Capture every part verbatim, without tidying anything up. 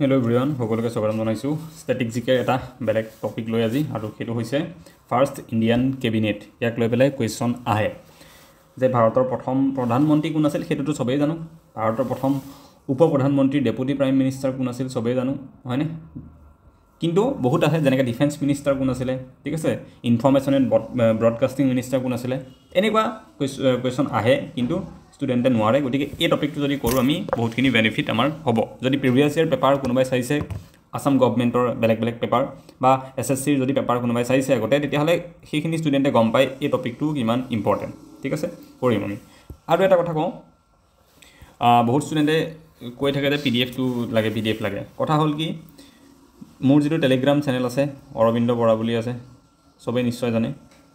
Hello everyone, সকলোকে স্বাগতম জনাইছো স্ট্যাটিক জিকে এটা বেলেগ টপিক লৈ আজি আৰু সেইটো হৈছে ফাৰ্স্ট ইণ্ডিয়ান কেবিনেট ইয়াক লৈ পেলাই কোৱেশ্চন আহে যে ভাৰতৰ প্ৰথম প্ৰধানমন্ত্ৰী কোন আছিল সেটোটো সবেই জানো ভাৰতৰ প্ৰথম উপ প্ৰধানমন্ত্ৰী ডেপুটি প্ৰাইম মিনিষ্টাৰ কোন আছিল সবেই জানো হয়নে কিন্তু বহুত আহে যেনেকৈ ডিফেন্স মিনিষ্টাৰ কোন আছিল ঠিক আছে ইনফৰমেশন এণ্ড ব্ৰডকাষ্টিং মিনিষ্টাৰ কোন আছিল এনেকুৱা কোৱেশ্চন আহে কিন্তু স্টুডেন্টে নোৱাৰে গতিকে এই টপিকটো যদি কৰো আমি বহুতখিনি বেনিফিট আমাৰ হ'ব যদি প্ৰিভিয়াস ইয়াৰ পেপাৰ কোনোবাই চাইছে আসাম গভৰ্নমেন্টৰ বেলেগ বেলেগ পেপাৰ বা এসএসসিৰ যদি পেপাৰ কোনোবাই চাইছে আগতে তেতিয়াহলে সেইখিনি স্টুডেন্টে গম পায় এই টপিকটো কিমান ইম্পৰ্টেন্ট ঠিক আছে কৰিম আমি আৰু এটা কথা কওঁ বহুত স্টুডেন্টে কৈ থাকে যে পিডিএফ টো লাগে পিডিএফ লাগে কথা হল কি মোৰ যিটো টেলিগ্ৰাম চেনেল আছে অৰবিন্দ বৰা বুলি আছে সবে নিশ্চয় জানে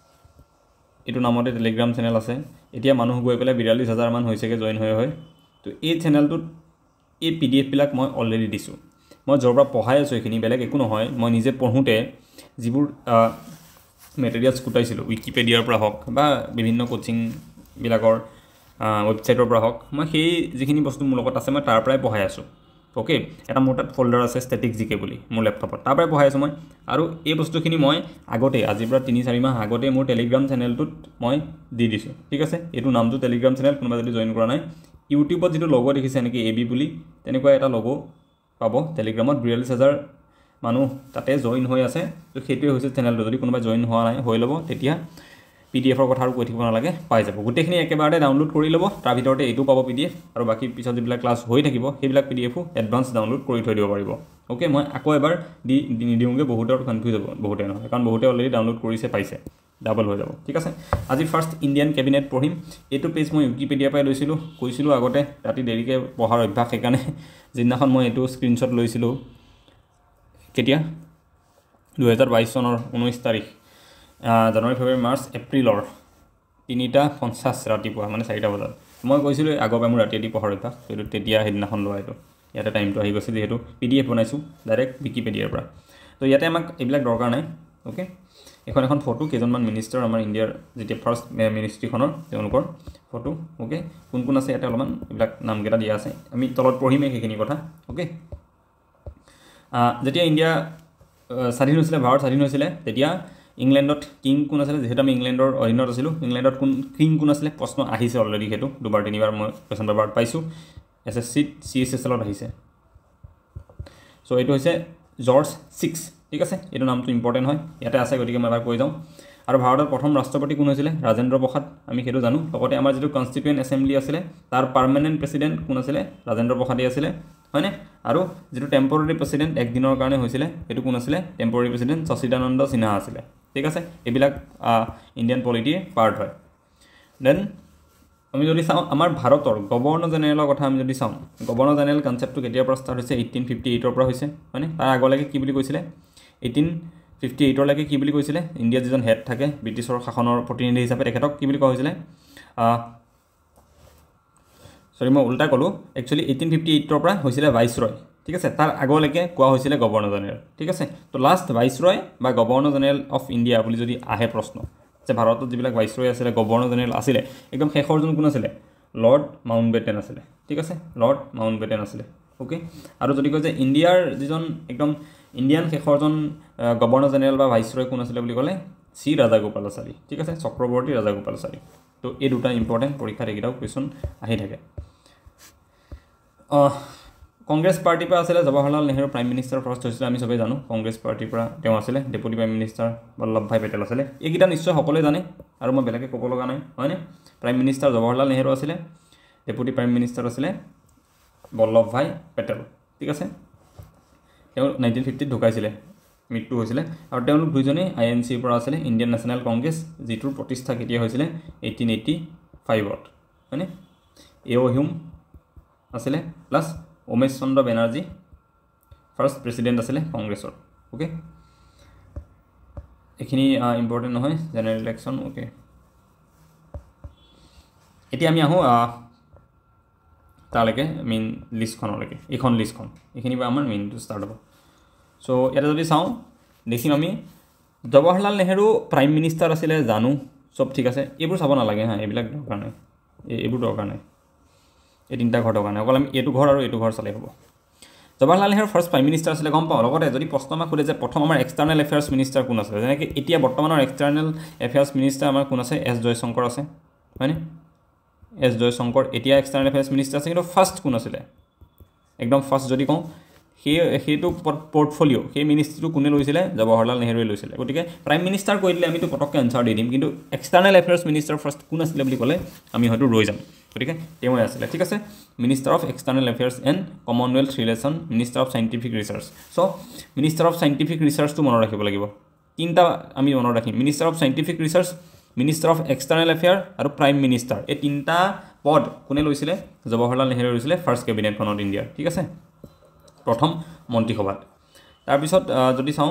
এটো নামতে টেলিগ্ৰাম চেনেল আছে এতিয়া মানুহ গৈ পেলাই বিয়াল্লিছ হাজাৰ মান হৈছেকে জয়েন হৈ হয় তো এই চেনেলটোত এই পিডিএফ বিলাক মই অলৰেডি দিছো মই জৰবা পঢ়াই আছো এখিনি বেলেগ একো নহয় মই নিজে পঢ়োতে যিবোৰ মেটেৰিয়েলছ কুটাইছিলো উইকিপিডিয়াৰ পৰা হক বা বিভিন্ন কোচিং বিলাকৰ ওয়েবসাইটৰ পৰা হক মই সেই যিখিনি বস্তু মোৰ লগত আছে মই তাৰ পৰাই পঢ়াই আছো ওকে এটা মোৰ তাত ফোল্ডাৰ আছে স্ট্যাটিক জিকে বুলি মোৰ ল্যাপটপত তাৰ পৰাই পঢ়াই আছো মই আৰু এই বস্তুখিনি মই আগতে আজি পৰা তিনি চাৰি মাহ আগতে মোৰ টেলিগ্ৰাম চেনেলটোত মই দি দিছো ঠিক আছে এটো নামটো টেলিগ্ৰাম চেনেল কোনোবা যদি জয়েন কৰা নাই ইউটিউবত যেটো লগো দেখিছে নেকি এবি বুলি তেনেকুৱা এটা লগো পাব টেলিগ্ৰামত বিয়াল্লিছ হাজাৰ মানুহ তাতে জয়েন হৈ আছে তো সেইটোৱে হৈছে চেনেলটো যদি কোনোবা জয়েন হোৱা নাই হৈ লব তেতিয়া পিডিএফৰ কথা আৰু কৈ থাকিব নালাগে পাই যাব গোটেইখিনি একেবাৰে ডাউনলোড কৰি লব তাৰ ভিতৰতে এটো পাব পিডিএফ আৰু বাকি পিছত যিবিলাক ক্লাছ হৈ থাকিব সেইবিলাক পিডিএফও এডভান্স ডাউনলোড কৰি থৈ দিব পাৰিব ওকে মই আকৌ এবাৰ দি নিদিওঁগে বহুতৰ কনফিউজ হ'ব বহুতে নহয় কাৰণ বহুতে অলৰেডি ডাউনলোড কৰিছে পাইছে ডাবল হৈ যাব ঠিক আছে আজি ফাৰ্স্ট ইণ্ডিয়ান কেবিনেট পঢ়িম এটো পেজ মই উইকিপিডিয়া পাই লৈছিলো কৈছিলো আগতে ৰাতি দেৰিকে পঢ়াৰ অভ্যাস সেইকাৰণে জিন্নাখন মই এটো স্ক্ৰিনশ্বট লৈছিলো কেতিয়া দুই হাজাৰ বাইছ চনৰ ঊনৈছ তাৰিখ জানুৱাৰী ফেব্ৰুৱাৰী মাৰ্চ এপ্ৰিলৰ তিনিটা পঞ্চাছ ৰাতিপুৱা মানে চাৰিটা বজাত মই কৈছিলো আগৰ পৰা মোৰ ৰাতি ৰাতি পঢ়াৰ অভ্যাস সেইটো তেতিয়া হেদিনাখন লোৱা এটো ইয়াতে টাইমটো আহি গৈছে যেহেতু পিডিএফ বনাইছো ডাইৰেক্ট উইকিপিডিয়াৰ পৰা তো ইয়াতে আমাক এইবিলাক দৰকাৰ নাই ওকে এখন এখন ফটো কেজনমান মিনিষ্টাৰ আমাৰ ইণ্ডিয়াৰ যেতিয়া ফাৰ্স্ট মিনিষ্ট্ৰীখনৰ তেওঁলোকৰ ফটো ওকে কোন কোন আছে ইয়াতে অলপমান এইবিলাক নামকেইটা দিয়া আছে আমি তলত পঢ়িমে সেইখিনি কথা ওকে যেতিয়া ইণ্ডিয়া স্বাধীন হৈছিলে ভাৰত স্বাধীন হৈছিলে তেতিয়া ইংল্যান্ডত কিং কোন আছিল যেহেতু আমি ইংল্যান্ডৰ অধীনত আছিলো ইংল্যান্ডত কোন কিং কোন আছিল প্ৰশ্ন আহিছে অলৰেডি হেতু দুবাৰ তিনিবাৰ মই কোৱেশ্চন পেপাৰত পাইছো এসএসসি সিএসএসএলত আহিছে সো এটো হৈছে জৰ্জ ছিক্স ঠিক আছে এটো নামটো ইম্পৰ্টেন্ট হয় ইয়াতে আছে গতিকে মই এবাৰ কৈ যাওঁ আৰু ভাৰতৰ প্ৰথম ৰাষ্ট্ৰপতি কোন হৈছিল ৰাজেন্দ্ৰ প্ৰসাদ আমি হেতু জানো লগতে আমাৰ যেটো কনস্টিটিউয়েন্ট এসেম্বলি আছিল তাৰ পাৰ্মানেন্ট প্ৰেসিডেন্ট কোন আছিল ৰাজেন্দ্ৰ প্ৰসাদই আছিল হয়নে আৰু যেটো টেম্পৰাৰী প্ৰেসিডেন্ট এক দিনৰ কাৰণে হৈছিল হেতু কোন আছিল টেম্পৰাৰী প্ৰেসিডেন্ট সচিদানন্দ সিনহা আছিল ঠিক আছে এবিলাক ইণ্ডিয়ান পলিটিৰ পাৰ্ট হয় দেন আমি যদি চাও আমাৰ ভাৰতৰ গভৰ্ণৰ জেনেৰেলৰ কথা আমি যদি চাও গভৰ্ণৰ জেনেৰেল কনসেপ্টটো কেতিয়াৰ পৰা ষ্টাৰ্ট হৈছে এইটিন ফিফটি এইট ৰ পৰা হৈছে মানে তাৰ আগলৈকে কি বুলি কৈছিলে এইটিন ফিফটি এইট ৰ লৈকে কি বুলি কৈছিলে ইণ্ডিয়া যিজন হেড থাকে ব্ৰিটিছৰ শাসনৰ প্ৰতিনিধি হিচাপে তেখেতক কি বুলি কোৱা হৈছিলে সৰি মই উল্টা কলো একচুয়ালি এইটিন ফিফটি এইট ৰ পৰা হৈছিলে ভাইসৰয় ঠিক আছে তাৰ আগলৈকে কোৱা হৈছিলে গভৰ্ণৰ জেনেৰেল ঠিক আছে তো লাষ্ট ভাইসৰয় বা গভৰ্ণৰ জেনেৰেল অফ ইণ্ডিয়া বুলি যদি আহে প্ৰশ্ন যে ভাৰতত যিবিলাক ভাইসৰয় আছিল গভৰ্ণৰ জেনেৰেল আছিল একদম শেষৰজন কোন আছিল লৰ্ড মাউণ্টবেটেন আছিল ঠিক আছে লৰ্ড মাউণ্টবেটেন আছিল ওকে আৰু যদি কয় যে ইণ্ডিয়াৰ যিজন একদম ইণ্ডিয়ান শেষৰজন গভৰ্ণৰ জেনেৰেল বা ভাইসৰয় কোন আছিল বুলি ক'লে সি ৰাজাগোপালাচাৰী ঠিক আছে চক্ৰৱৰ্তী ৰাজাগোপালাচাৰী তো এই দুটা ইম্পৰ্টেন্ট পৰীক্ষাত এটাও কোৱেশ্চন আহি থাকে কংগ্ৰেছ পাৰ্টিৰ পৰা আছিল Jawaharlal Nehru prime minister first হৈছিল আমি সবে জানো কংগ্ৰেছ পাৰ্টিৰ পৰা তেওঁ আছিল deputy prime minister Vallabhbhai Patel আছিল এইকিটা নিশ্চয় সকলোৱে জানে আৰু মই বেলেগে ক'ব লগা নাই হয়নে প্ৰাইম মিনিষ্টাৰ জৱাহৰলাল নেহৰু আছিল ডেপুটি প্ৰাইম মিনিষ্টাৰ আছিল বল্লভভাই পেটেল ঠিক আছে তেওঁ নাইনটিন ফিফটি ত ঢুকাইছিল মৃত্যু হৈছিল আৰু তেওঁলোক দুইজনে আইএনসিৰ পৰা আছিল ইণ্ডিয়ান নেশ্যনেল কংগ্ৰেছ যিটোৰ প্ৰতিষ্ঠা কেতিয়া হৈছিল এইটিন এইটি ফাইভ ত হয়নে এও হিউম আছিল plus Umesh Chandra Banerjee first president আছিল কংগ্ৰেছৰ ওকে এখিনি ইম্পৰ্টেন্ট নহয় জেনাৰেল ইলেকশন ওকে এতিয়া আমি আহো তালৈকে মেইন লিষ্টখনলৈকে এখন লিষ্টখন এখিনি বা আমাৰ মেইনটো ষ্টাৰ্ট হ'ব সো এটা যদি চাও দেখিম আমি জৱাহৰলাল নেহৰু প্ৰাইম মিনিষ্টাৰ আছিল জানো সব ঠিক আছে এইবোৰ চাব নালাগে হা এইবিলাক দৰকাৰ নাই এইবোৰ দৰকাৰ নাই এই তিনটা ঘৰ দৰকাৰ নাই অকল আমি এটো ঘৰ আৰু এটো ঘৰ চালে হ'ব Jawaharlal Nehru first prime minister আছিলে গম পাওঁ লগতে যদি প্ৰশ্ন আমাক সোধে যে প্ৰথম আমাৰ এক্সটাৰ্নেল এফেয়াৰ্ছ মিনিষ্টাৰ কোন আছিলে যেনেকৈ এতিয়া বৰ্তমানৰ এক্সটাৰ্নেল এফেয়াৰ্ছ মিনিষ্টাৰ আমাৰ কোন আছে এছ জয়শংকৰ আছে হয়নে এছ জয়শংকৰ এতিয়া এক্সটাৰ্নেল এফেয়াৰ্ছ মিনিষ্টাৰ আছে কিন্তু ফাৰ্ষ্ট কোন আছিলে একদম ফাৰ্ষ্ট যদি কওঁ সেই সেইটো পৰ্টফলিঅ' সেই মিনিষ্ট্ৰিটো কোনে লৈছিলে জৱাহৰলাল নেহৰুৱে লৈছিলে গতিকে প্ৰাইম মিনিষ্টাৰ কৈ দিলে আমিতো পটককৈ এনচাৰ দি দিম কিন্তু এক্সটাৰ্নেল এফেয়াৰ্ছ মিনিষ্টাৰ ফাৰ্ষ্ট কোন আছিলে বুলি ক'লে আমি হয়তো ৰৈ যাম গতিকে তেওঁৱে আছিলে ঠিক আছে minister of external affairs and commonwealth relation minister of scientific research so' minister of scientific ৰিচাৰ্চটো মনত ৰাখিব লাগিব তিনিটা আমি মনত ৰাখিম minister of scientific research minister of external affair আৰু প্ৰাইম মিনিষ্টাৰ এই তিনিটা পদ কোনে লৈছিলে জৱাহৰলাল নেহৰুৱে লৈছিলে ফাৰ্ষ্ট কেবিনেটখনত ইণ্ডিয়াৰ ঠিক আছে প্ৰথম মন্ত্ৰীসভাত তাৰপিছত যদি চাওঁ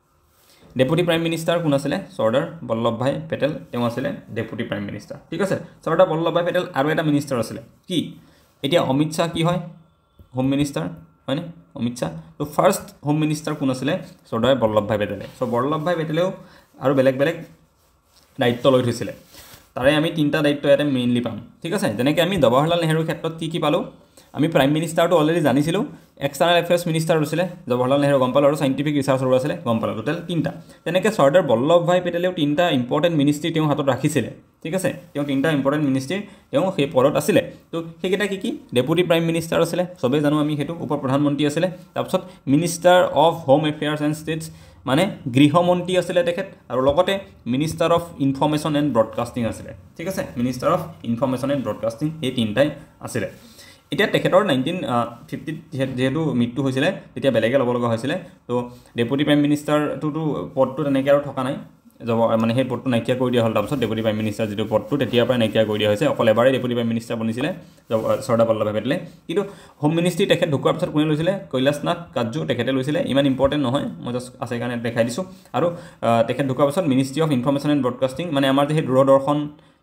ডেপুটি প্ৰাইম মিনিষ্টাৰ কোন আছিলে চৰ্দাৰ বল্লভভাই পেটেল তেওঁ আছিলে ডেপুটি প্ৰাইম মিনিষ্টাৰ ঠিক আছে চৰ্দাৰ বল্লভভাই পেটেল আৰু এটা মিনিষ্টাৰ আছিলে কি এতিয়া অমিত শ্বাহ কি হয় হোম মিনিষ্টাৰ হয়নে অমিত শ্বাহ তো ফাৰ্ষ্ট হোম মিনিষ্টাৰ কোন আছিলে চৰ্দাৰ বল্লভভাই পেটেলে চ' বল্লভভাই পেটেলেও আৰু বেলেগ বেলেগ দায়িত্ব লৈ থৈছিলে তাৰে আমি তিনিটা দায়িত্ব ইয়াতে মেইনলি পাম ঠিক আছে যেনেকৈ আমি জৱাহৰলাল নেহৰুৰ ক্ষেত্ৰত কি কি পালোঁ আমি প্ৰাইম মিনিষ্টাৰটো অলৰেডি জানিছিলোঁ এক্সটাৰ্নেল এফেয়াৰ্ছ মিনিষ্টাৰ আছিলে জৱাহৰলাল নেহৰু গম পালোঁ আৰু চাইণ্টিফিক ৰিচাৰ্চৰ আছিলে গম পালোঁ টোটেল তিনিটা তেনেকৈ চৰ্দাৰ বল্লভভাই পেটেলেও তিনিটা ইম্পৰ্টেণ্ট মিনিষ্ট্ৰী তেওঁ হাতত ৰাখিছিলে ঠিক আছে তেওঁ তিনিটা ইম্পৰ্টেণ্ট মিনিষ্ট্ৰী তেওঁ সেই পদত আছিলে তো সেইকেইটা কি কি ডেপুটি প্ৰাইম মিনিষ্টাৰ আছিলে চবেই জানো আমি সেইটো উপ প্ৰধানমন্ত্ৰী আছিলে তাৰপিছত minister of home affairs and states মানে গৃহমন্ত্ৰী আছিলে তেখেত আৰু লগতে minister of information and broadcasting আছিলে ঠিক আছে minister of information and broadcasting এই তিনিটাই আছিলে এতিয়া তেখেতৰ নাইনটিন ফিফটিত যিহেতু মৃত্যু হৈছিলে তেতিয়া বেলেগে ল'ব লগা হৈছিলে তো ডেপুটি প্ৰাইম মিনিষ্টাৰটোতো পদটো তেনেকৈ আৰু থকা নাই যাব মানে সেই পদটো নাইকিয়া কৰি দিয়া হ'ল তাৰপিছত ডেপুটি প্ৰাইম মিনিষ্টাৰ যিটো পদটো তেতিয়াৰ পৰাই নাইকিয়া কৰি দিয়া হৈছে অকল এবাৰেই ডেপুটি প্ৰাইম মিনিষ্টাৰ বনিছিলে চৰ্দাৰ বল্লভভাই পেটেলে কিন্তু হোম মিনিষ্ট্ৰী তেখেত ঢুকোৱাৰ পিছত কোনে লৈছিলে কৈলাশ নাথ কাটজু তেখেতে লৈছিলে ইমান ইম্পৰ্টেণ্ট নহয় মই জাষ্ট আছে কাৰণে দেখাই দিছোঁ আৰু তেখেত ঢুকোৱাৰ পিছত ministry of information and broadcasting মানে আমাৰ যে সেই Doordarshan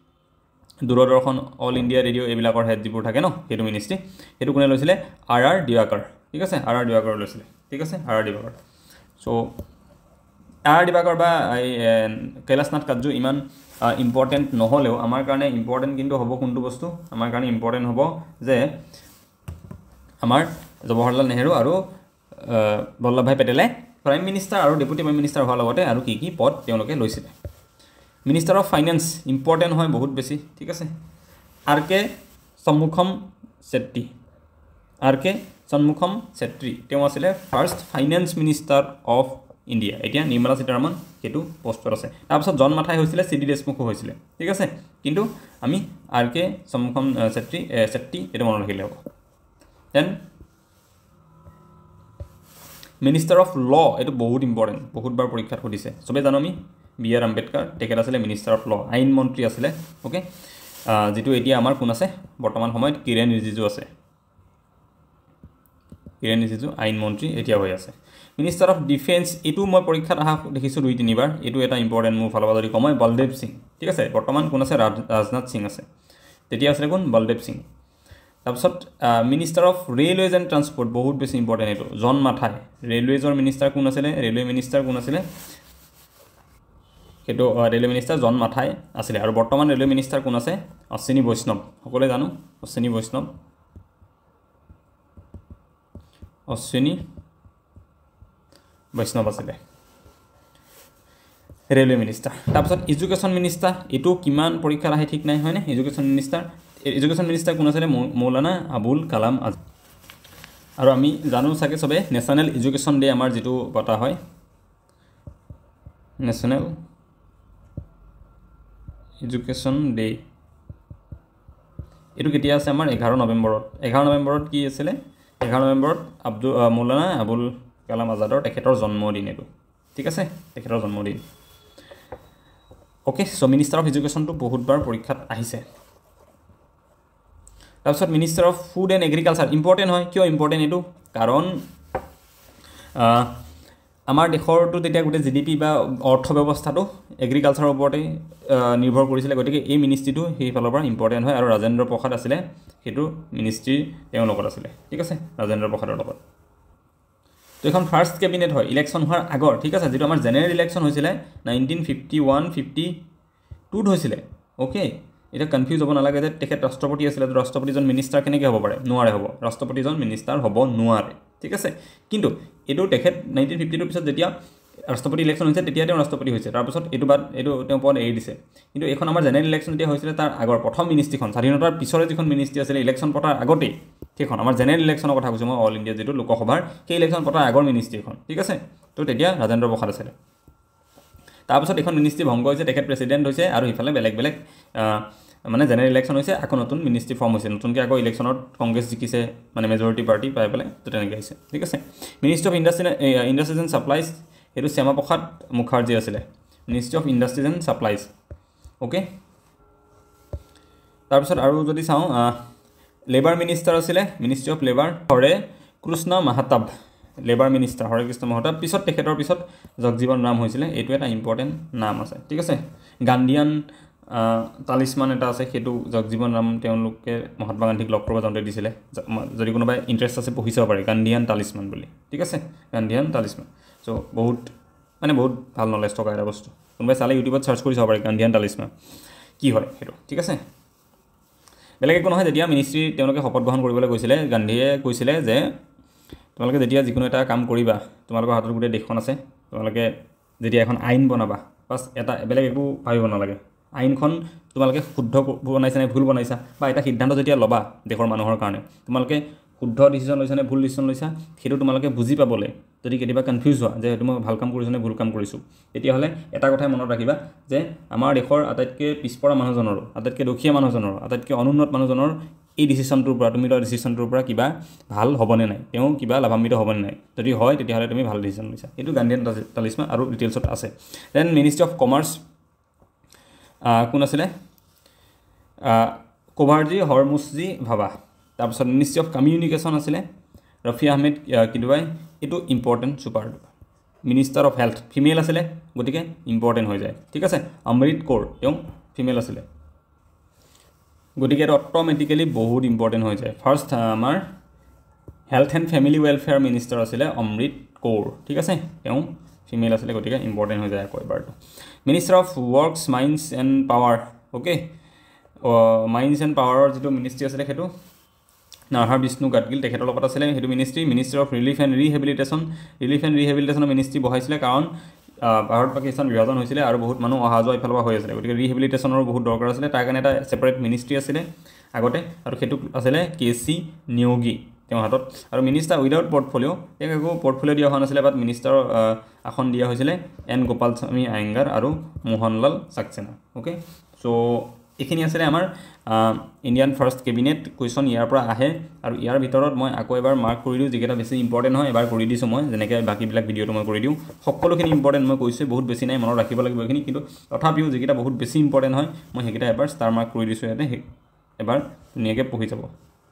Doordarshan All India Radio' এইবিলাকৰ হেড যিবোৰ থাকে ন সেইটো মিনিষ্ট্ৰী সেইটো কোনে লৈছিলে আৰ আৰ দিৱাকৰ ঠিক আছে আৰ আৰ দিৱাকৰ লৈছিলে ঠিক আছে R R Diwakar so' R R Diwakar বা এই কৈলাশ নাথ কাটজু ইমান ইম্পৰ্টেণ্ট নহ'লেও আমাৰ কাৰণে ইম্পৰ্টেণ্ট কিন্তু হ'ব কোনটো বস্তু আমাৰ কাৰণে ইম্পৰ্টেণ্ট হ'ব যে আমাৰ জৱাহৰলাল নেহৰু আৰু বল্লভভাই পেটেলে প্ৰাইম মিনিষ্টাৰ আৰু ডেপুটি প্ৰাইম মিনিষ্টাৰ হোৱাৰ লগতে আৰু কি কি পদ তেওঁলোকে লৈছিলে মিনিষ্টাৰ অফ ফাইনেন্স ইম্পৰ্টেণ্ট হয় বহুত বেছি ঠিক আছে R K Shanmukham Chetty R K Shanmukham Chetty তেওঁ আছিলে first finance minister of India এতিয়া নিৰ্মলা সীতাৰমণ সেইটো পষ্টত আছে তাৰপিছত জন মাথাই হৈছিলে চি ডি দেশমুখো হৈছিলে ঠিক আছে কিন্তু আমি আৰ কে ষণ্মুখম চেট্টি চেট্টি এইটো মনত ৰাখিলে হ'ব দেন মিনিষ্টাৰ অফ ল এইটো বহুত ইম্পৰ্টেণ্ট বহুতবাৰ পৰীক্ষাত সুধিছে চবেই জানো আমি বি আৰ আম্বেদকাৰ তেখেত আছিলে মিনিষ্টাৰ অফ ল আইন মন্ত্ৰী আছিলে অ'কে যিটো এতিয়া আমাৰ কোন আছে বৰ্তমান সময়ত কিৰেণ ৰিজিজু আছে কিৰেণ ৰিজিজু আইন মন্ত্ৰী এতিয়া হৈ আছে মিনিষ্টাৰ অফ ডিফেন্স এইটো মই পৰীক্ষাত অহা দেখিছোঁ দুই তিনিবাৰ এইটো এটা ইম্পৰ্টেণ্ট মোৰ ফালৰ পৰা যদি কওঁ মই বলদেৱ সিং ঠিক আছে বৰ্তমান কোন আছে ৰাজনাথ সিং আছে তেতিয়া আছিলে কোন বলদেৱ সিং তাৰপিছত minister of railways and transport বহুত বেছি ইম্পৰ্টেণ্ট এইটো জন মাথাই ৰেলৱেজৰ মিনিষ্টাৰ কোন আছিলে ৰেলৱে মিনিষ্টাৰ কোন আছিলে সেইটো ৰেলৱে মিনিষ্টাৰ জন মাথাই আছিলে আৰু বৰ্তমান ৰেলৱে মিনিষ্টাৰ কোন আছে অশ্বিনী বৈষ্ণৱ সকলোৱে জানো অশ্বিনী বৈষ্ণৱ অশ্বিনী বৈষ্ণৱ আছিলে ৰেলৱে মিনিষ্টাৰ তাৰপিছত এডুকেশ্যন মিনিষ্টাৰ এইটো কিমান পৰীক্ষাত আহে ঠিক নাই হয়নে এডুকেশ্যন মিনিষ্টাৰ এডুকেশ্যন মিনিষ্টাৰ কোন আছিলে মৌলানা আবুল কালাম আজাদ আৰু আমি জানো চাগে চবে নেশ্যনেল এডুকেশ্যন ডে আমাৰ যিটো পতা হয় নেশ্যনেল এডুকেশ্যন ডে এইটো কেতিয়া আছে আমাৰ এঘাৰ নৱেম্বৰত এঘাৰ নৱেম্বৰত কি আছিলে এঘাৰ নৱেম্বৰত আব্দুল মৌলানা আবুল কালাম আজাদৰ তেখেতৰ জন্মদিন এইটো ঠিক আছে তেখেতৰ জন্মদিন অ'কে চ' মিনিষ্টাৰ অফ এডুকেশ্যনটো বহুতবাৰ পৰীক্ষাত আহিছে তাৰপিছত minister of food and agriculture important হয় কিয় ইম্পৰ্টেণ্ট এইটো কাৰণ আমাৰ দেশৰটো তেতিয়া গোটেই জি ডি পি বা অৰ্থ ব্যৱস্থাটো এগ্ৰিকালচাৰৰ ওপৰতে নিৰ্ভৰ কৰিছিলে গতিকে এই মিনিষ্ট্ৰিটো সেইফালৰ পৰা ইম্পৰ্টেণ্ট হয় আৰু ৰাজেন্দ্ৰ প্ৰসাদ আছিলে সেইটো মিনিষ্ট্ৰি তেওঁৰ লগত আছিলে ঠিক আছে ৰাজেন্দ্ৰ প্ৰসাদৰ লগত তো এখন ফাৰ্ষ্ট কেবিনেট হয় ইলেকশ্যন হোৱাৰ আগৰ ঠিক আছে যিটো আমাৰ জেনেৰেল ইলেকশ্যন হৈছিলে নাইনটিন ফিফটি ওৱান ফিফটি টুত হৈছিলে অ'কে এটা কনফিউজ হ'ব নালাগে যে তেখেত ৰাষ্ট্ৰপতি আছিলে ৰাষ্ট্ৰপতিজন মিনিষ্টাৰ কেনেকৈ হ'ব পাৰে নোৱাৰে হ'ব ৰাষ্ট্ৰপতিজন মিনিষ্টাৰ হ'ব নোৱাৰে ঠিক আছে কিন্তু এটো তেখেত নাইনটিন ফিফটি টু পিছত যেতিয়া ৰাষ্ট্ৰপতি ইলেকশ্যন হৈছে তেতিয়া তেওঁ ৰাষ্ট্ৰপতি হৈছে তাৰপিছত এইটো বাদ এইটো তেওঁ পদ এৰি দিছে কিন্তু এখন আমাৰ জেনেৰেল ইলেকশ্যন যেতিয়া হৈছিলে তাৰ আগৰ প্ৰথম মিনিষ্ট্ৰীখন স্বাধীনতাৰ পিছৰে যিখন মিনিষ্ট্ৰী আছিলে ইলেকশ্যন পতাৰ আগতেই সেইখন আমাৰ জেনেৰেল ইলেকশ্যনৰ কথা কৈছোঁ মই অল ইণ্ডিয়া যিটো লোকসভাৰ সেই ইলেকশ্যন পতাৰ আগৰ মিনিষ্ট্ৰীখন ঠিক আছে তো তেতিয়া ৰাজেন্দ্ৰ প্ৰসাদ আছিলে তাৰপিছত এখন মিনিষ্ট্ৰী ভংগ হৈছে তেখেত প্ৰেছিডেণ্ট হৈছে আৰু ইফালে বেলেগ বেলেগ মানে জেনেৰেল ইলেকশ্যন হৈছে আকৌ নতুন মিনিষ্ট্ৰী ফৰ্ম হৈছে নতুনকৈ আকৌ ইলেকশ্যনত কংগ্ৰেছ জিকিছে মানে মেজৰিটি পাৰ্টি পাই পেলাই তো তেনেকৈ আহিছে ঠিক আছে ministry of industry industries and supplies এইটো শ্যামাপ্ৰসাদ মুখাৰ্জী আছিলে ministry of industries and supplies okay তাৰপিছত আৰু যদি চাওঁ লেবাৰ মিনিষ্টাৰ আছিলে ministry of labour Hare Krishna Mahtab labour minister Hare Krishna Mahtab পিছত তেখেতৰ পিছত জগজীৱন ৰাম হৈছিলে এইটো এটা ইম্পৰ্টেণ্ট নাম আছে ঠিক আছে গান্ধীয়ান তালিস্মান এটা আছে সেইটো জগজীৱন ৰাম তেওঁলোকে মহাত্মা গান্ধীক লগ কৰিব যাওঁতে দিছিলে যদি কোনোবাই ইণ্টাৰেষ্ট আছে পঢ়ি চাব পাৰে গান্ধীয়ান তালিস্মান বুলি ঠিক আছে গান্ধীয়ান তালিস্মান চ' বহুত মানে বহুত ভাল নলেজ থকা এটা বস্তু কোনোবাই চালে ইউটিউবত চাৰ্চ কৰি চাব পাৰে গান্ধীয়ান তালিস্মান কি হয় সেইটো ঠিক আছে বেলেগ একো নহয় যেতিয়া মিনিষ্ট্ৰী তেওঁলোকে শপত গ্ৰহণ কৰিবলৈ গৈছিলে গান্ধীয়ে কৈছিলে যে তোমালোকে যেতিয়া যিকোনো এটা কাম কৰিবা তোমালোকৰ হাতত গোটেই দেশখন আছে তোমালোকে যেতিয়া এখন আইন বনাবা বাছ এটা বেলেগ একো ভাবিব নালাগে আইনখন তোমালোকে শুদ্ধ বনাইছা নে ভুল বনাইছা বা এটা সিদ্ধান্ত যেতিয়া ল'বা দেশৰ মানুহৰ কাৰণে তোমালোকে শুদ্ধ ডিচিশ্যন লৈছা নে ভুল ডিচিশ্যন লৈছা সেইটো তোমালোকে বুজি পাবলৈ যদি কেতিয়াবা কনফিউজ হোৱা যে সেইটো মই ভাল কাম কৰিছোঁ নে ভুল কাম কৰিছোঁ তেতিয়াহ'লে এটা কথাই মনত ৰাখিবা যে আমাৰ দেশৰ আটাইতকৈ পিছপৰা মানুহজনৰো আটাইতকৈ দুখীয়া মানুহজনৰো আটাইতকৈ অনুন্নত মানুহজনৰ এই ডিচিশ্যনটোৰ পৰা তুমি লোৱা ডিচিশ্যনটোৰ পৰা কিবা ভাল হ'বনে নাই তেওঁ কিবা লাভান্বিত হ'বনে নাই যদি হয় তেতিয়াহ'লে তুমি ভাল ডিচিশ্যন লৈছা এইটো গান্ধীয়ান তালিস্মান আৰু ডিটেইলছত আছে দেন মিনিষ্ট্ৰী অফ কমাৰ্চ কোন আছিলে কোভাৰজী হৰমুছজী ভাবা তাৰপিছত মিনিষ্ট্ৰী অফ কমিউনিকেশ্যন আছিলে ৰফি আহমেদ কিদৱাই এইটো important super minister of health female আছিলে গতিকে ইম্পৰ্টেণ্ট হৈ যায় ঠিক আছে অমৃত কৌৰ তেওঁ ফিমেল আছিলে গতিকে এইটো অট'মেটিকেলি বহুত ইম্পৰ্টেণ্ট হৈ যায় ফাৰ্ষ্ট আমাৰ health and family welfare minister আছিলে অমৃত কৌৰ ঠিক আছে তেওঁ ফিমেল আছিলে গতিকে ইম্পৰ্টেণ্ট হৈ যায় আকৌ এবাৰটো minister of works mines and power okay mines and পাৱাৰৰ যিটো মিনিষ্ট্ৰী আছিলে সেইটো নাৰহাৰ বিষ্ণু গাডগিল তেখেতৰ লগত আছিলে সেইটো ministry ministry of relief and rehabilitation relief and ৰিহেবিলিটেশ্যনৰ মিনিষ্ট্ৰী বহাইছিলে কাৰণ ভাৰত পাকিস্তান বিভাজন হৈছিলে আৰু বহুত মানুহ অহা যোৱা ইফালৰ পৰা হৈ আছিলে গতিকে ৰিহেবিলিটেশ্যনৰ বহুত দৰকাৰ আছিলে তাৰ কাৰণে এটা ছেপাৰেট মিনিষ্ট্ৰী আছিলে আগতে আৰু সেইটো আছিলে কে চি নিয়োগী তেওঁৰ হাতত আৰু মিনিষ্টাৰ উইদাউট পৰ্টফলিঅ' তেওঁক একো পৰ্টফলিঅ' দিয়া হোৱা নাছিলে বাট মিনিষ্টাৰৰ আসন দিয়া হৈছিলে এন গোপাল স্বামী আয়েংগাৰ আৰু মোহনলাল চাক্সেনা অ'কে চ' এইখিনি আছিলে আমাৰ ইণ্ডিয়ান ফাৰ্ষ্ট কেবিনেট কুৱেশ্যন ইয়াৰ পৰা আহে আৰু ইয়াৰ ভিতৰত মই আকৌ এবাৰ মাৰ্ক কৰি দিওঁ যিকেইটা বেছি ইম্পৰ্টেণ্ট হয় এবাৰ কৰি দিছোঁ মই যেনেকৈ বাকীবিলাক ভিডিঅ'টো মই কৰি দিওঁ সকলোখিনি ইম্পৰ্টেণ্ট মই কৈছোঁ বহুত বেছি নাই মনত ৰাখিব লাগিব এইখিনি কিন্তু তথাপিও যিকেইটা বহুত বেছি ইম্পৰ্টেণ্ট হয় মই সেইকেইটা এবাৰ ষ্টাৰ মাৰ্ক কৰি দিছোঁ ইয়াতে এবাৰ ধুনীয়াকৈ পঢ়ি যাব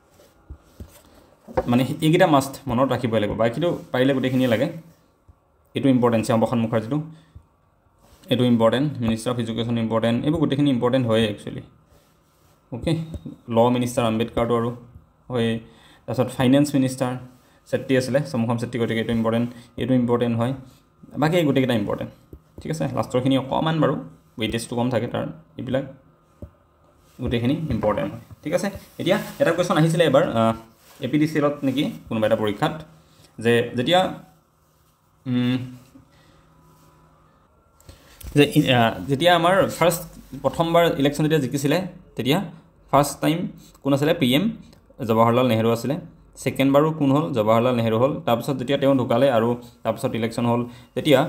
মানে এইকেইটা মাষ্ট মনত ৰাখিবই লাগিব বাকীটো পাৰিলে গোটেইখিনিয়ে লাগে এইটো ইম্পৰ্টেণ্ট শ্যামাপ্ৰসাদ মুখাৰ্জীটো এইটো important minister of education important এইবোৰ গোটেইখিনি ইম্পৰ্টেণ্ট হয় একচুৱেলি অ'কে ল মিনিষ্টাৰ আম্বেদকাৰটো আৰু হয় তাৰপিছত ফাইনেন্স মিনিষ্টাৰ চেত্ৰী আছিলে চমুখম চেত্ৰী গতিকে এইটো ইম্পৰ্টেণ্ট এইটো ইম্পৰ্টেণ্ট হয় বাকী এই গোটেইকেইটা ইম্পৰ্টেণ্ট ঠিক আছে লাষ্টৰখিনি অকণমান বাৰু ৱেইটেজটো কম থাকে তাৰ এইবিলাক গোটেইখিনি ইম্পৰ্টেণ্ট হয় ঠিক আছে এতিয়া এটা কুৱেশ্যন আহিছিলে এবাৰ এ পি ডি চি এলত নেকি কোনোবা এটা পৰীক্ষাত যে যেতিয়া যে যেতিয়া আমাৰ ফাৰ্ষ্ট প্ৰথমবাৰ ইলেকশ্যন যেতিয়া জিকিছিলে তেতিয়া ফাৰ্ষ্ট টাইম কোন আছিলে পি এম জৱাহৰলাল নেহৰু আছিলে ছেকেণ্ড বাৰো কোন হ'ল জৱাহৰলাল নেহৰু হ'ল তাৰপিছত যেতিয়া তেওঁ ঢুকালে আৰু তাৰপিছত ইলেকশ্যন হ'ল তেতিয়া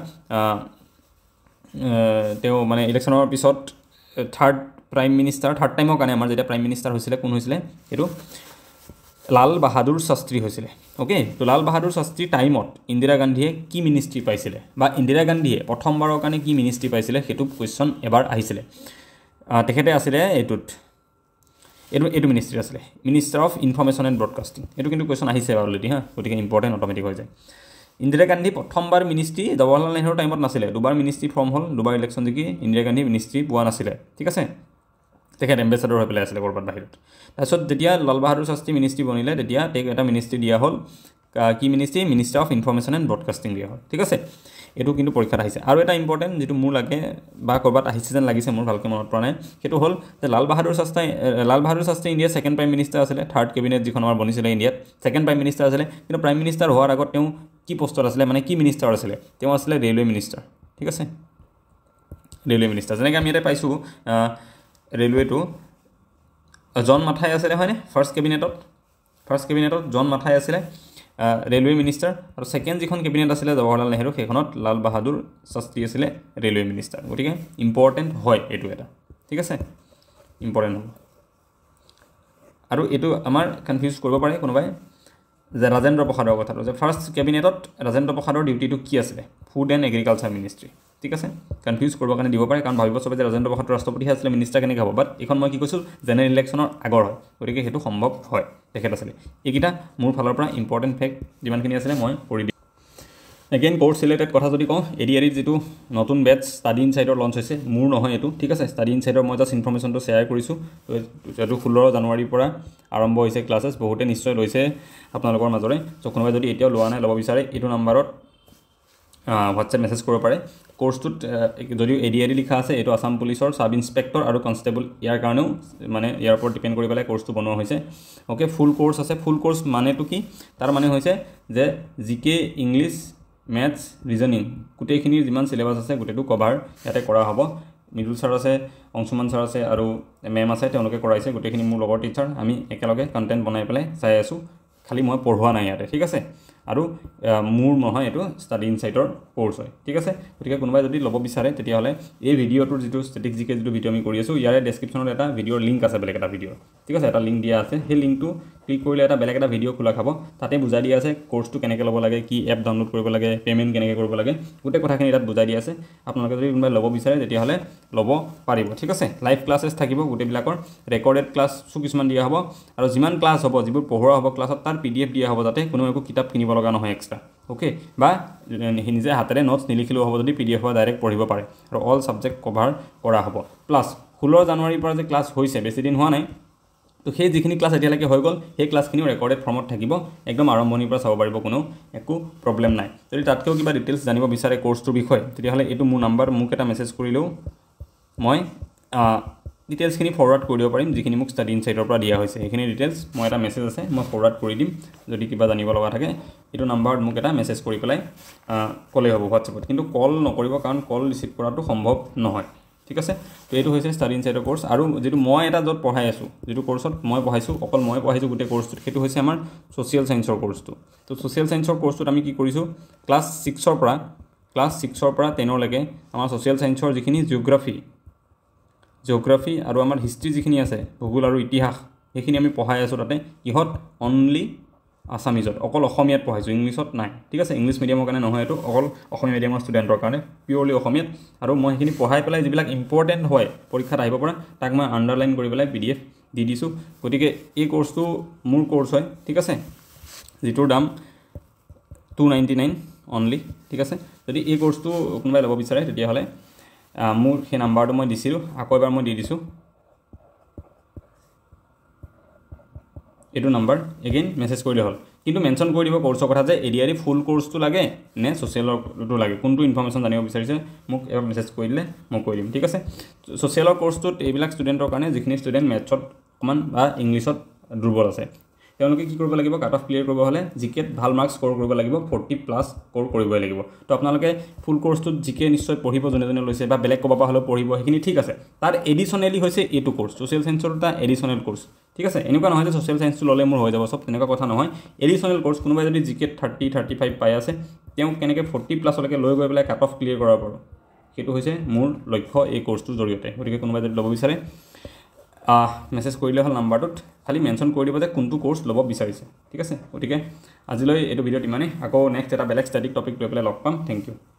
তেওঁ মানে ইলেকশ্যনৰ পিছত থাৰ্ড প্ৰাইম মিনিষ্টাৰ থাৰ্ড টাইমৰ কাৰণে আমাৰ যেতিয়া প্ৰাইম মিনিষ্টাৰ হৈছিলে কোন হৈছিলে এইটো লাল বাহাদুৰ শাস্ত্ৰী হৈছিলে অ'কে তো লাল বাহাদুৰ শাস্ত্ৰীৰ টাইমত ইন্দিৰা গান্ধীয়ে কি মিনিষ্ট্ৰী পাইছিলে বা ইন্দিৰা গান্ধীয়ে প্ৰথমবাৰৰ কাৰণে কি মিনিষ্ট্ৰী পাইছিলে সেইটো কুৱেশ্যন এবাৰ আহিছিলে তেখেতে আছিলে এইটোত এইটো এইটো মিনিষ্ট্ৰী আছিলে minister of information and broadcasting এইটো কিন্তু কুৱেশ্যন আহিছে অলৰেডি হা গতিকে ইম্পৰ্টেণ্ট অট'মেটিক হৈ যায় ইন্দিৰা গান্ধী প্ৰথমবাৰ মিনিষ্ট্ৰী জৱাহৰলাল নেহৰুৰ টাইমত নাছিলে দুবাৰ মিনিষ্ট্ৰী ফৰ্ম হ'ল দুবাৰ ইলেকশ্যন জিকি ইন্দিৰা গান্ধী মিনিষ্ট্ৰী পোৱা নাছিলে ঠিক আছে তেখেত এম্বেচাডৰ হৈ পেলাই আছিলে ক'ৰবাত বাহিৰত তাৰপিছত যেতিয়া লাল বাহাদুৰ শাস্ত্ৰী মিনিষ্ট্ৰী বনিলে তেতিয়া তেওঁক এটা মিনিষ্ট্ৰী দিয়া হ'ল কি ministry minister of information and broadcasting দিয়া হ'ল ঠিক আছে এইটো কিন্তু পৰীক্ষাত আহিছে আৰু এটা ইম্পৰ্টেণ্ট যেটো মোৰ লাগে বা কৰবাত আহিছে যেন লাগিছে মোৰ ভালকৈ মনত পৰা নাই সেইটো হ'ল যে লাল বাহাদুৰ শাস্ত্ৰী লাল বাহাদুৰ শাস্ত্ৰী ইণ্ডিয়াৰ সেকেন্ড প্ৰাইম মিনিষ্টাৰ আছিলে থাৰ্ড কেবিনেট যিখন আমাৰ বনিছিলে ইণ্ডিয়াত সেকেন্ড প্ৰাইম মিনিষ্টাৰ আছিলে কিন্তু প্ৰাইম মিনিষ্টাৰ হোৱাৰ আগত তেওঁ কি পোষ্টত আছিলে মানে কি মিনিষ্টাৰ আছিলে তেওঁ আছিলে ৰেলৱে মিনিষ্টাৰ ঠিক আছে ৰেলৱে মিনিষ্টাৰ যেনেকৈ আমি এটা পাইছোঁ ৰেলৱেটো জন মাথাই আছিলে হয়নে ফাৰ্ষ্ট কেবিনেটত ফাৰ্ষ্ট কেবিনেটত জন মাথাই আছিলে ৰেলৱে মিনিষ্টাৰ আৰু সেকেন্ড যিখন কেবিনেট আছিলে জৱাহৰলাল নেহৰু সেইখনত লাল বাহাদুৰ শাস্ত্ৰী আছিলে ৰেলৱে মিনিষ্টাৰ গতিকে ইম্পৰ্টেণ্ট হয় এইটো এটা ঠিক আছে ইম্পৰ্টেণ্ট হ'ব আৰু এইটো আমাৰ কনফিউজ কৰিব পাৰে কোনোবাই যে ৰাজেন্দ্ৰ প্ৰসাদৰ কথাটো যে ফাৰ্ষ্ট কেবিনেটত ৰাজেন্দ্ৰ প্ৰসাদৰ ডিউটিটো কি আছিলে ফুড এণ্ড এগ্ৰিকালচাৰ মিনিষ্ট্ৰী ঠিক আছে কনফিউজ কৰিবৰ কাৰণে দিব পাৰে কাৰণ ভাবিব চবে যে ৰাজেন্দ্ৰ প্ৰসাদ ৰাষ্ট্ৰপতি আছিলে মিনিষ্টাৰ কেনেকৈ হ'ব বাট এইখন মই কি কৈছোঁ জেনেৰেল ইলেকশ্যনৰ আগৰ হয় গতিকে সেইটো সম্ভৱ হয় তেখেত আছিলে এইকেইটা মোৰ ফালৰ পৰা ইম্পৰ্টেণ্ট ফেক্ট যিমানখিনি আছিলে মই কৰি দিম এগেইন কোৰ্ছ ৰিলেটেড কথা যদি কওঁ এ ডি আৰ ইৰ যিটো নতুন বেটছ ষ্টাডি ইনচাইটৰ লঞ্চ হৈছে মোৰ নহয় এইটো ঠিক আছে ষ্টাডি ইনচাইটৰ মই জাষ্ট ইনফৰ্মেশ্যনটো শ্বেয়াৰ কৰিছোঁ এইটো ষোল্ল জানুৱাৰীৰ পৰা আৰম্ভ হৈছে ক্লাছেছ বহুতে নিশ্চয় লৈছে আপোনালোকৰ মাজৰে চ' কোনোবাই যদি এতিয়াও লোৱা নাই ল'ব বিচাৰে এইটো নাম্বাৰত হোৱাটছএপ মেছেজ কৰিব পাৰে কোৰ্ছটোত যদিও এ ডি আৰ ই লিখা আছে এইটো আছাম পুলিচৰ সাব ইনস্পেক্টৰ আৰু কনষ্টেবল ইয়াৰ কাৰণেও মানে ইয়াৰ ওপৰত ডিপেণ্ড কৰি পেলাই কোৰ্ছটো বনোৱা হৈছে অ'কে ফুল কোৰ্ছ আছে ফুল কোৰ্ছ মানেটো কি তাৰ মানে হৈছে যে G K English maths reasoning গোটেইখিনিৰ যিমান চিলেবাছ আছে গোটেইটো কভাৰ ইয়াতে কৰা হ'ব মৃদুল ছাৰ আছে অংশুমান ছাৰ আছে আৰু মেম আছে তেওঁলোকে কৰাইছে গোটেইখিনি মোৰ লগৰ টিচাৰ আমি একেলগে কণ্টেণ্ট বনাই পেলাই চাই আছোঁ খালি মই পঢ়োৱা নাই ইয়াতে ঠিক আছে আৰু মোৰ নহয় এইটো ষ্টাডি ইনচাইটৰ কোৰ্ছ হয় ঠিক আছে গতিকে কোনোবাই যদি ল'ব বিচাৰে তেতিয়াহ'লে এই ভিডিঅ'টোৰ যিটো ষ্টেটিক জিকে যিটো ভিডিঅ' আমি কৰি আছোঁ ইয়াৰে ডেছক্ৰিপশ্যনত এটা ভিডিঅ'ৰ লিংক আছে বেলেগ এটা ভিডিঅ' ঠিক আছে এটা লিংক দিয়া আছে সেই লিংকটো ক্লিক কৰিলে এটা বেলেগ এটা ভিডিঅ' খোলা খাব তাতে বুজাই দিয়া আছে কোৰ্ছটো কেনেকৈ ল'ব লাগে কি এপ ডাউনলোড কৰিব লাগে পে'মেণ্ট কেনেকৈ কৰিব লাগে গোটেই কথাখিনি তাত বুজাই দিয়া আছে আপোনালোকে যদি কোনোবাই ল'ব বিচাৰে তেতিয়াহ'লে ল'ব পাৰিব ঠিক আছে লাইভ ক্লাছেছ থাকিব গোটেইবিলাকৰ ৰেকৰ্ডেড ক্লাছো কিছুমান দিয়া হ'ব আৰু যিমান ক্লাছ হ'ব যিবোৰ পঢ়োৱা হ'ব ক্লাছত তাৰ পি ডি এফ দিয়া হ'ব যাতে কোনো একো কিতাপ কিনিব লগা নহয় এক্সট্ৰা অ'কে বা নিজে হাতেৰে নোটছ নিলিখিলেও হ'ব যদি পি ডি এফৰ ডাইৰেক্ট পঢ়িব পাৰে আৰু অল ছাবজেক্ট কভাৰ কৰা হ'ব প্লাছ ষোল্ল জানুৱাৰীৰ পৰা যে ক্লাছ হৈছে বেছিদিন হোৱা নাই তো সেই যিখিনি ক্লাছ এতিয়ালৈকে হৈ গ'ল সেই ক্লাছখিনিও ৰেকৰ্ডেড ফৰ্মত থাকিব একদম আৰম্ভণিৰ পৰা চাব পাৰিব কোনো একো প্ৰব্লেম নাই যদি তাতকৈও কিবা ডিটেইলছ জানিব বিচাৰে কোৰ্ছটোৰ বিষয়ে তেতিয়াহ'লে এইটো মোৰ নাম্বাৰ মোক এটা মেছেজ কৰিলেও মই ডিটেইলছখিনি ফৰৱাৰ্ড কৰি দিব পাৰিম যিখিনি মোক ষ্টাডি ইনচাইটৰ পৰা দিয়া হৈছে সেইখিনি ডিটেইলছ মই এটা মেছেজ আছে মই ফৰৱাৰ্ড কৰি দিম যদি কিবা জানিব লগা থাকে এইটো নাম্বাৰত মোক এটা মেছেজ কৰি পেলাই ক'লেই হ'ব হোৱাটছএপত কিন্তু কল নকৰিব কাৰণ কল ৰিচিভ কৰাটো সম্ভৱ নহয় ঠিক আছে তো এইটো হৈছে ষ্টাডি ইনচাইটৰ কোৰ্ছ আৰু যিটো মই এটা য'ত পঢ়াই আছোঁ যিটো কোৰ্ছত মই পঢ়াইছোঁ অকল মই পঢ়াইছোঁ গোটেই কোৰ্ছটোত সেইটো হৈছে আমাৰ ছ'চিয়েল ছায়েন্সৰ কোৰ্ছটো তো ছ'চিয়েল ছায়েন্সৰ কোৰ্ছটোত আমি কি কৰিছোঁ ক্লাছ ছিক্সৰ পৰা ক্লাছ ছিক্সৰ পৰা টেনলৈকে আমাৰ ছ'চিয়েল ছায়েন্সৰ যিখিনি জিঅ'গ্ৰাফী জিঅ'গ্ৰাফী আৰু আমাৰ হিষ্ট্ৰী যিখিনি আছে ভূগোল আৰু ইতিহাস সেইখিনি আমি পঢ়াই আছোঁ তাতে কিহত অনলি আছামিজত অকল অসমীয়াত পঢ়াইছোঁ ইংলিছত নাই ঠিক আছে ইংলিছ মিডিয়ামৰ কাৰণে নহয় এইটো অকল অসমীয়া মিডিয়ামৰ ষ্টুডেণ্টৰ কাৰণে পিয়'ৰলি অসমীয়াত আৰু মই সেইখিনি পঢ়াই পেলাই যিবিলাক ইম্পৰ্টেণ্ট হয় পৰীক্ষাত আহিব পৰা তাক মই আণ্ডাৰলাইন কৰি পেলাই পি ডি এফ দি দিছোঁ গতিকে এই কোৰ্ছটো মোৰ কোৰ্ছ হয় ঠিক আছে যিটোৰ দাম টু নাইণ্টি নাইন অনলি ঠিক আছে যদি এই কোৰ্ছটো কোনোবাই ল'ব বিচাৰে তেতিয়াহ'লে মোৰ সেই নাম্বাৰটো মই দিছিলোঁ আকৌ এবাৰ মই দি দিছোঁ এইটো নাম্বাৰ এগেইন মেছেজ কৰিলে হ'ল কিন্তু মেনশ্যন কৰি দিব কোৰ্ছৰ কথা যে এ ডি আৰ ই ফুল কোৰ্ছটো লাগে নে ছ'চিয়েলৰটো লাগে কোনটো ইনফৰ্মেশ্যন জানিব বিচাৰিছে মোক এবাৰ মেছেজ কৰি দিলে মই কৈ দিম ঠিক আছে ছ'চিয়েলৰ কোৰ্ছটোত এইবিলাক ষ্টুডেণ্টৰ কাৰণে যিখিনি ষ্টুডেণ্ট মেথছত অকণমান বা ইংলিছত দুৰ্বল আছে তেওঁলোকে কি কৰিব লাগিব কাট অফ ক্লিয়াৰ কৰিব হ'লে জিকেত ভাল মাৰ্কছ স্ক'ৰ কৰিব লাগিব ফৰ্টি প্লাছ স্ক'ৰ কৰিবই লাগিব তো আপোনালোকে ফুল কোৰ্ছটোত জিকে নিশ্চয় পঢ়িব যোনে যোনে লৈছে বা বেলেগ ক'ৰবাৰ পৰা হ'লেও পঢ়িব সেইখিনি ঠিক আছে তাৰ এডিশ্যনেলি হৈছে এইটো কোৰ্ছ ছ'চিয়েল ছায়েন্সৰ এটা এডিশ্যনেল কোৰ্ছ ঠিক আছে এনেকুৱা নহয় যে ছ'চিয়েল ছায়েন্সটো ল'লে মোৰ হৈ যাব চব তেনেকুৱা কথা নহয় এডিশ্যনেল কোৰ্ছ কোনোবাই যদি জিকেত থাৰ্টি থাৰ্টি ফাইভ পাই আছে তেওঁক কেনেকৈ ফৰ্টি প্লাছলৈকে লৈ গৈ পেলাই কাট অফ ক্লিয়াৰ কৰাব পাৰোঁ সেইটো হৈছে মোৰ লক্ষ্য এই কোৰ্ছটোৰ জৰিয়তে গতিকে কোনোবাই যদি ল'ব বিচাৰে মেছেজ কৰিলে হ'ল নাম্বাৰটোত খালি মেনশ্যন কৰি দিব যে কোনটো কোৰ্ছ ল'ব বিচাৰিছে ঠিক আছে গতিকে আজিলৈ এইটো ভিডিঅ'ত ইমানেই আকৌ নেক্সট এটা বেলেগ ষ্টাডিক টপিক লৈ পেলাই লগ পাম থেংক ইউ